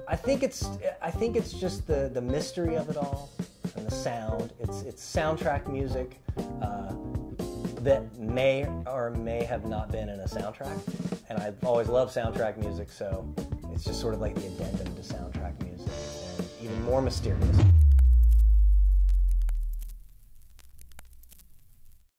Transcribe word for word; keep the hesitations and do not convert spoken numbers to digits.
I think it's I think it's just the the mystery of it all and the sound. It's it's soundtrack music uh, that may or may have not been in a soundtrack, and I've always loved soundtrack music, so it's just sort of like the addendum to soundtrack music, and even more mysterious.